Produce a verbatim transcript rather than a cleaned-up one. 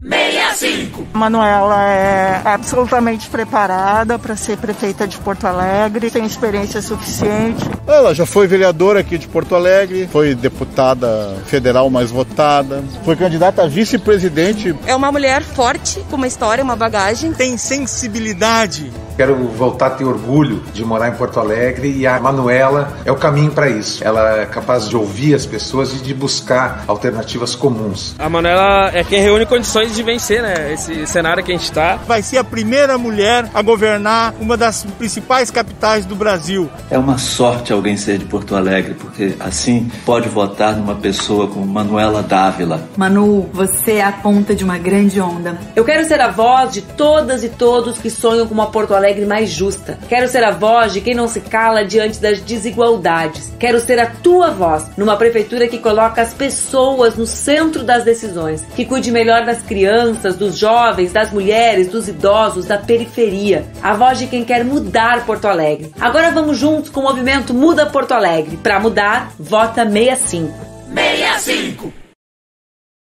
sessenta e cinco. Manuela é absolutamente preparada para ser prefeita de Porto Alegre, tem experiência suficiente. Ela já foi vereadora aqui de Porto Alegre, foi deputada federal mais votada, foi candidata a vice-presidente. É uma mulher forte, com uma história, uma bagagem. Tem sensibilidade. Quero voltar a ter orgulho de morar em Porto Alegre e a Manuela é o caminho para isso. Ela é capaz de ouvir as pessoas e de buscar alternativas comuns. A Manuela é quem reúne condições de vencer, né, esse cenário que a gente está. Vai ser a primeira mulher a governar uma das principais capitais do Brasil. É uma sorte alguém ser de Porto Alegre, porque assim pode votar numa pessoa como Manuela Dávila. Manu, você é a ponta de uma grande onda. Eu quero ser a voz de todas e todos que sonham com uma Porto Alegre mais justa. Quero ser a voz de quem não se cala diante das desigualdades. Quero ser a tua voz numa prefeitura que coloca as pessoas no centro das decisões, que cuide melhor das crianças, dos jovens, das mulheres, dos idosos, da periferia. A voz de quem quer mudar Porto Alegre. Agora vamos juntos com o movimento Muda Porto Alegre. Para mudar, vota sessenta e cinco. sessenta e cinco.